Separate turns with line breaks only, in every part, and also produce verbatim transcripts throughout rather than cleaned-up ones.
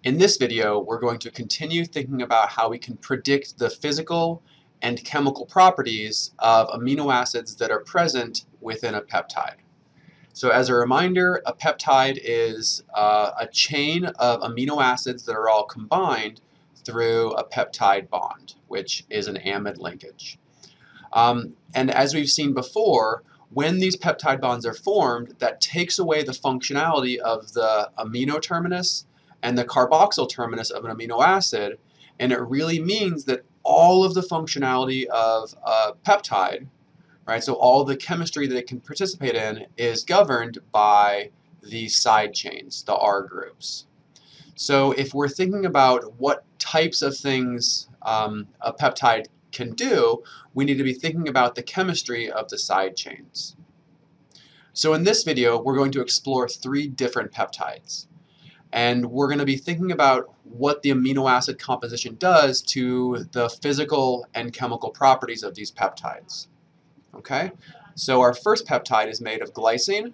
In this video, we're going to continue thinking about how we can predict the physical and chemical properties of amino acids that are present within a peptide. So as a reminder, a peptide is uh, a chain of amino acids that are all combined through a peptide bond, which is an amide linkage. Um, and as we've seen before, when these peptide bonds are formed, that takes away the functionality of the amino terminus and the carboxyl terminus of an amino acid, and it really means that all of the functionality of a peptide, right, so all the chemistry that it can participate in, is governed by these side chains, the R groups. So if we're thinking about what types of things um, a peptide can do, we need to be thinking about the chemistry of the side chains. So in this video, we're going to explore three different peptides. And we're going to be thinking about what the amino acid composition does to the physical and chemical properties of these peptides. Okay? So our first peptide is made of glycine,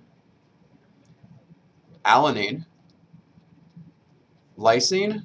alanine, lysine,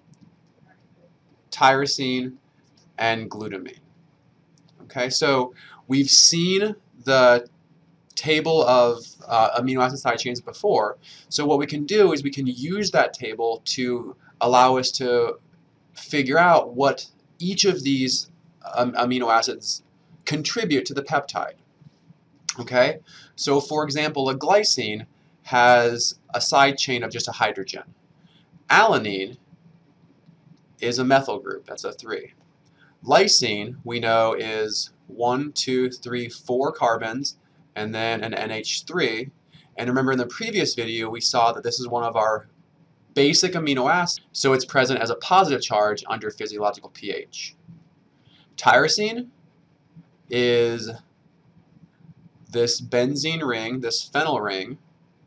tyrosine, and glutamine. Okay, so we've seen the table of uh, amino acid side chains before. So what we can do is we can use that table to allow us to figure out what each of these um, amino acids contribute to the peptide. Okay, so for example, a glycine has a side chain of just a hydrogen. Alanine is a methyl group, that's a three. Lysine, we know, is one, two, three, four carbons, and then an N H three. And remember in the previous video, we saw that this is one of our basic amino acids, so it's present as a positive charge under physiological pH. Tyrosine is this benzene ring, this phenyl ring,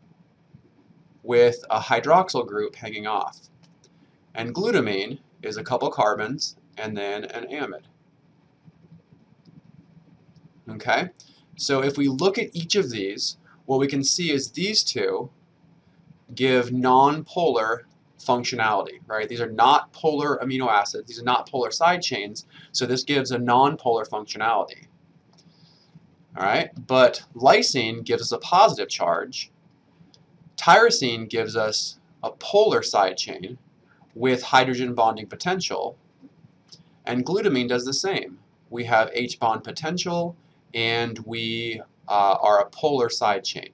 with a hydroxyl group hanging off. And glutamine is a couple carbons and then an amide. Okay? So if we look at each of these, what we can see is these two give non-polar functionality, right? These are not polar amino acids. These are not polar side chains, so this gives a non-polar functionality. All right? But lysine gives us a positive charge. Tyrosine gives us a polar side chain with hydrogen bonding potential, and glutamine does the same. We have H bond potential, and we uh, are a polar side chain.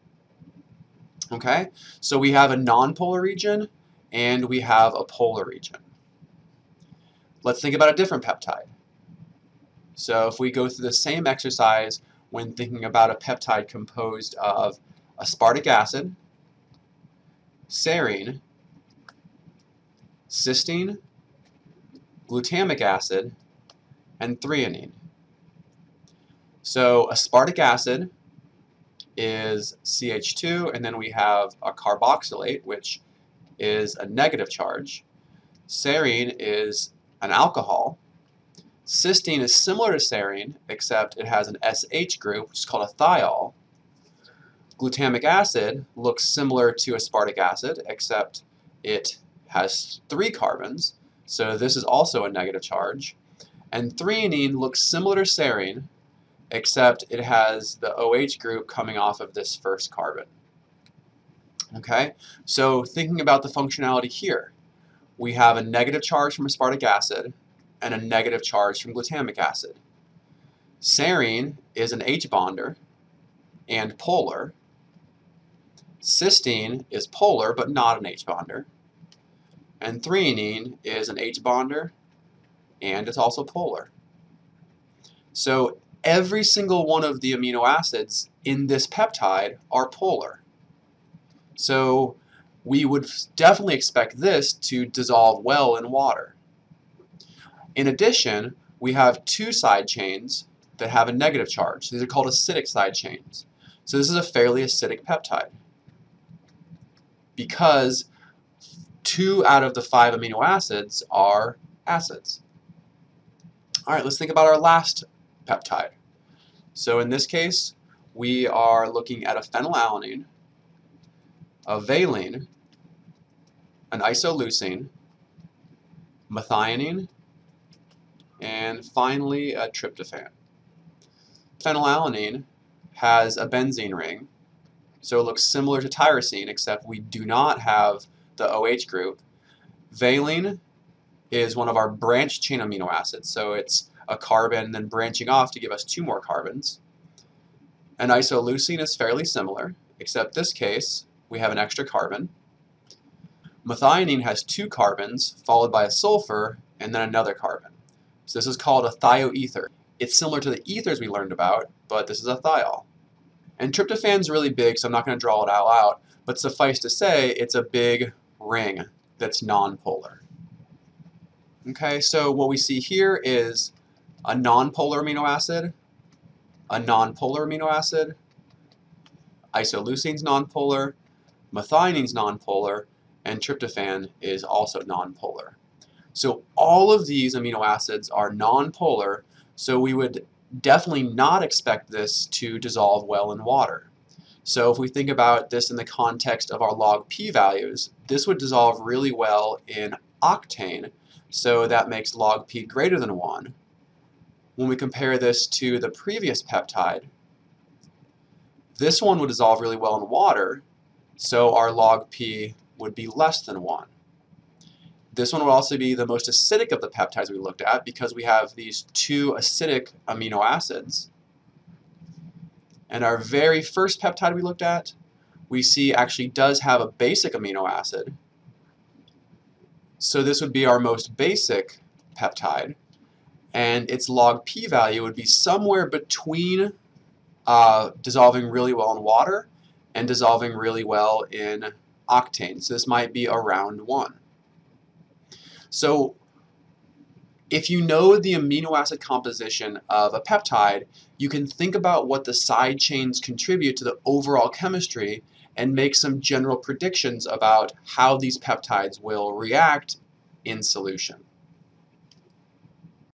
Okay, so we have a nonpolar region and we have a polar region. Let's think about a different peptide. So if we go through the same exercise when thinking about a peptide composed of aspartic acid, serine, cysteine, glutamic acid, and threonine. So aspartic acid is C H two, and then we have a carboxylate, which is a negative charge. Serine is an alcohol. Cysteine is similar to serine, except it has an S H group, which is called a thiol. Glutamic acid looks similar to aspartic acid, except it has three carbons, so this is also a negative charge. And threonine looks similar to serine, except it has the OH group coming off of this first carbon. Okay, so thinking about the functionality here, we have a negative charge from aspartic acid and a negative charge from glutamic acid. Serine is an H bonder and polar. Cysteine is polar but not an H bonder. And threonine is an H bonder and it's also polar. So every single one of the amino acids in this peptide are polar. So we would definitely expect this to dissolve well in water. In addition, we have two side chains that have a negative charge. These are called acidic side chains. So this is a fairly acidic peptide because two out of the five amino acids are acids. All right, let's think about our last peptide. So in this case, we are looking at a phenylalanine, a valine, an isoleucine, methionine, and finally a tryptophan. Phenylalanine has a benzene ring, so it looks similar to tyrosine, except we do not have the OH group. Valine is one of our branched chain amino acids, so it's a carbon then branching off to give us two more carbons. An isoleucine is fairly similar, except this case we have an extra carbon. Methionine has two carbons followed by a sulfur and then another carbon. So this is called a thioether. It's similar to the ethers we learned about, but this is a thiol. And tryptophan's really big, so I'm not going to draw it all out, but suffice to say it's a big ring that's nonpolar. Okay, so what we see here is a nonpolar amino acid, a nonpolar amino acid, isoleucine's nonpolar, methionine's nonpolar, and tryptophan is also nonpolar. So all of these amino acids are nonpolar, so we would definitely not expect this to dissolve well in water. So if we think about this in the context of our log P values, this would dissolve really well in octane, so that makes log P greater than one. When we compare this to the previous peptide, this one would dissolve really well in water, so our log P would be less than one. This one would also be the most acidic of the peptides we looked at because we have these two acidic amino acids. And our very first peptide we looked at, we see actually does have a basic amino acid. So this would be our most basic peptide, and its log P value would be somewhere between uh, dissolving really well in water and dissolving really well in octane. So this might be around one. So if you know the amino acid composition of a peptide, you can think about what the side chains contribute to the overall chemistry and make some general predictions about how these peptides will react in solution.